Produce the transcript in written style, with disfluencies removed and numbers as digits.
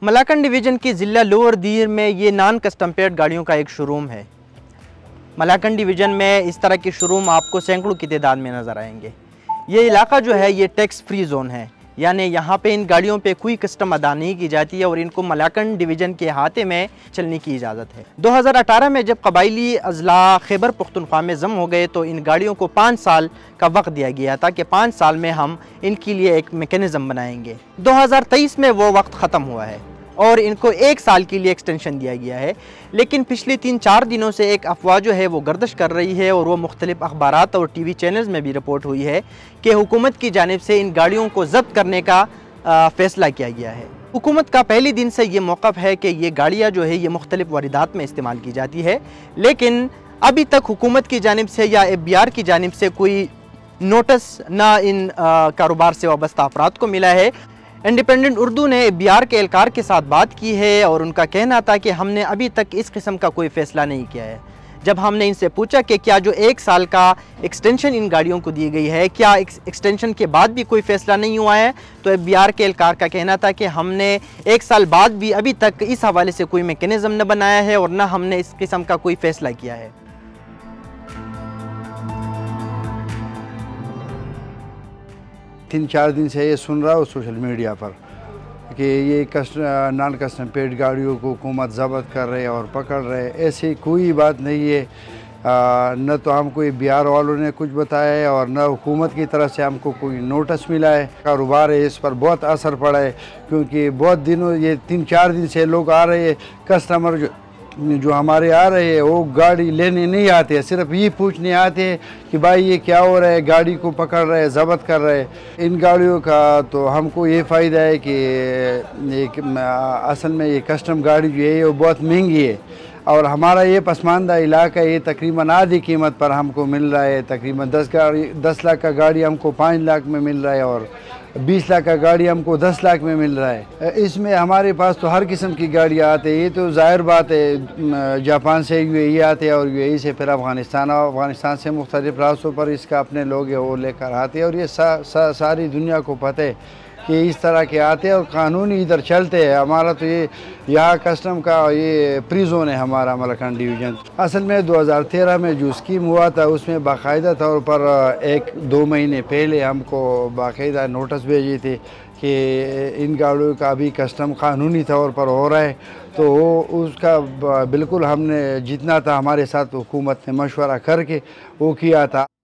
मलाकन division की ज़िला lower दीर में ये नॉन कस्टम पेड गाड़ियों का एक शोरूम है। मलाकन डिवीज़न में इस तरह के शोरूम आपको सैकड़ों की तादाद में नज़र आएंगे। ये इलाका जो है ये टैक्स फ्री जोन है, यानी यहाँ पे इन गाड़ियों पे कोई कस्टम अदा नहीं की जाती है और इनको मलाकन डिवीज़न के अहाते में चलने की इजाज़त है। 2018 में जब कबायली अजला खैबर पख्तूनख्वा में जम हो गए तो इन गाड़ियों को 5 साल का वक्त दिया गया था कि 5 साल में हम इनके लिए एक मेकनिज़म बनाएंगे। 2023 में वो वक्त ख़त्म हुआ है और इनको 1 साल के लिए एक्सटेंशन दिया गया है। लेकिन पिछले 3-4 दिनों से एक अफवाह जो है वो गर्दिश कर रही है और वो मुख्तलिफ अखबारात और TV चैनल्स में भी रिपोर्ट हुई है कि हुकूमत की जानिब से इन गाड़ियों को ज़ब्त करने का फ़ैसला किया गया है। हुकूमत का पहले दिन से ये मौक़िफ़ है कि ये गाड़ियाँ जो है ये मुख्तलिफ वारिदात में इस्तेमाल की जाती है, लेकिन अभी तक हुकूमत की जानिब से या FBR की जानिब से कोई नोटिस ना इन कारोबार से वाबस्ता अफराद को मिला है। इंडिपेंडेंट उर्दू ने FBR के एहलकार के साथ बात की है और उनका कहना था कि हमने अभी तक इस किस्म का कोई फ़ैसला नहीं किया है। जब हमने इनसे पूछा कि क्या जो 1 साल का एक्सटेंशन इन गाड़ियों को दी गई है, क्या एक्सटेंशन के बाद भी कोई फ़ैसला नहीं हुआ है, तो FBR के एहलकार का कहना था कि हमने 1 साल बाद भी अभी तक इस हवाले से कोई मैकेनिज़्म न बनाया है और न हमने इस किस्म का कोई फ़ैसला किया है। 3-4 दिन से ये सुन रहा हूँ सोशल मीडिया पर कि ये नॉन कस्टम पेड गाड़ियों को हुकूमत ज़ब्त कर रहे और पकड़ रहे। ऐसी कोई बात नहीं है। न तो हमको FBR वालों ने कुछ बताया है और न हुकूमत की तरफ से हमको कोई नोटिस मिला है। कारोबार है इस पर बहुत असर पड़ा है, क्योंकि बहुत दिनों ये 3-4 दिन से लोग आ रहे हैं, कस्टमर जो हमारे आ रहे हैं वो गाड़ी लेने नहीं आते हैं, सिर्फ ये पूछने आते हैं कि भाई ये क्या हो रहा है, गाड़ी को पकड़ रहे हैं, ज़ब्त कर रहे हैं। इन गाड़ियों का तो हमको ये फ़ायदा है कि असल में ये कस्टम गाड़ी जो है वो बहुत महंगी है और हमारा ये पसमानदा इलाका ये तकरीबन आधी कीमत पर हमको मिल रहा है। तकरीबन 10 लाख का गाड़ी हमको 5 लाख में मिल रहा है और 20 लाख का गाड़ी हमको 10 लाख में मिल रहा है। इसमें हमारे पास तो हर किस्म की गाड़ियाँ आती है। ये तो ज़ाहिर बात है, जापान से UAE आते हैं और UAE से फिर अफ़गानिस्तान से मुख्तलिफ रास्तों पर इसका अपने लोग है वो लेकर आते हैं और ये सारी दुनिया को पता है कि इस तरह के आते हैं और कानूनी इधर चलते हैं। हमारा तो ये यहाँ कस्टम का ये फ्री जोन है हमारा मलाकन डिवीज़न। असल में 2013 में जो स्कीम हुआ था उसमें बाकायदा तौर पर 1-2 महीने पहले हमको बाकायदा नोटिस भेजी थी कि इन गाड़ियों का अभी कस्टम कानूनी तौर पर हो रहा है। तो उसका बिल्कुल हमने जितना था हमारे साथ हुकूमत ने मशवरा करके वो किया था।